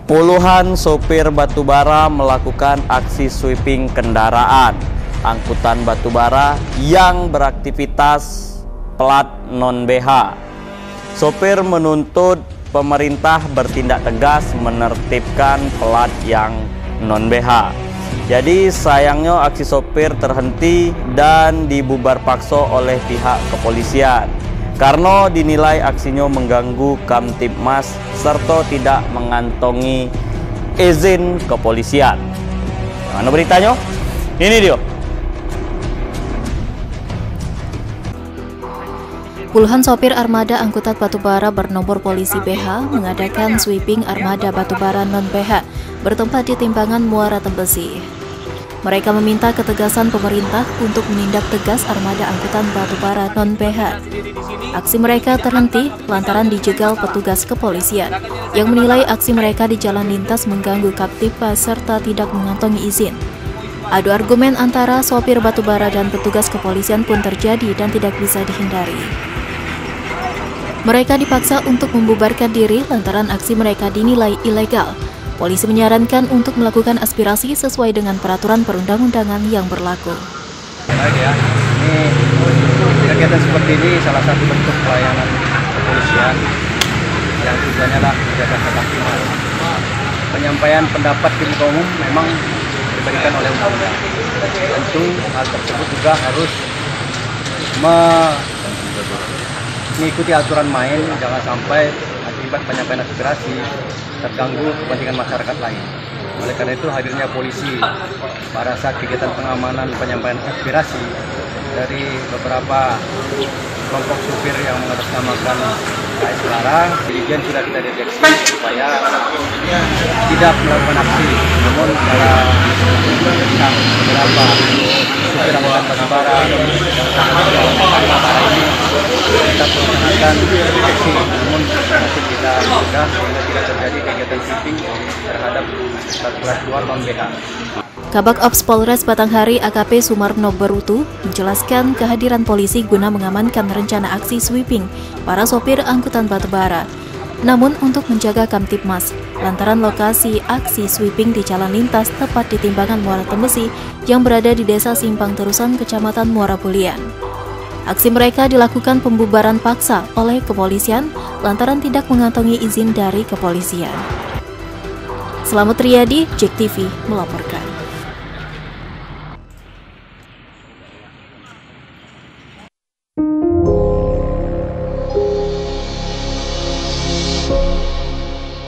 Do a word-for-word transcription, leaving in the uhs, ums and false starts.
Puluhan sopir batubara melakukan aksi sweeping kendaraan angkutan batubara yang beraktivitas plat non-B H. Sopir menuntut pemerintah bertindak tegas menertibkan plat yang non-B H. Jadi sayangnya aksi sopir terhenti dan dibubar paksa oleh pihak kepolisian karena dinilai aksinya mengganggu Kamtibmas serta tidak mengantongi izin kepolisian. Mana beritanya? Ini dia. Puluhan sopir armada angkutan batubara bernomor polisi B H mengadakan sweeping armada batubara non-B H bertempat di Timbangan Muara Tembesi. Mereka meminta ketegasan pemerintah untuk menindak tegas armada angkutan batubara non-B H. Aksi mereka terhenti lantaran dijegal petugas kepolisian yang menilai aksi mereka di jalan lintas mengganggu Kamtibmas serta tidak mengantongi izin. Adu argumen antara sopir batubara dan petugas kepolisian pun terjadi dan tidak bisa dihindari. Mereka dipaksa untuk membubarkan diri lantaran aksi mereka dinilai ilegal. Polisi menyarankan untuk melakukan aspirasi sesuai dengan peraturan perundang-undangan yang berlaku. Baik ya, ini kegiatan seperti ini salah satu bentuk pelayanan kepolisian yang tujuannya adalah menjaga ketertiban. Penyampaian pendapat di muka umum memang diberikan oleh undang-undang. Tentu hal tersebut juga harus mengikuti aturan main, jangan sampai akibat penyampaian aspirasi terganggu kepentingan masyarakat lain. Oleh karena itu hadirnya polisi pada saat kegiatan pengamanan penyampaian aspirasi dari beberapa kelompok supir yang mengatasnamakan K S Larang, dirijen sudah kita deteksi supaya tidak melakukan aksi. Namun dalam tentang beberapa supir angkutan batubara yang batubara ini kita melaksanakan deteksi, namun masih kita cegah sehingga tidak terjadi kegiatan sweeping terhadap plat luar non-B H. Kabak Ops Polres Batanghari A K P Sumarno Berutu menjelaskan kehadiran polisi guna mengamankan rencana aksi sweeping para sopir angkutan batubara. Namun untuk menjaga Kamtibmas, lantaran lokasi aksi sweeping di jalan lintas tepat di Timbangan Muara Tembesi yang berada di Desa Simpang Terusan, Kecamatan Muara Bulian. Aksi mereka dilakukan pembubaran paksa oleh kepolisian lantaran tidak mengantongi izin dari kepolisian. Selamat Riyadi, J E K T V melaporkan.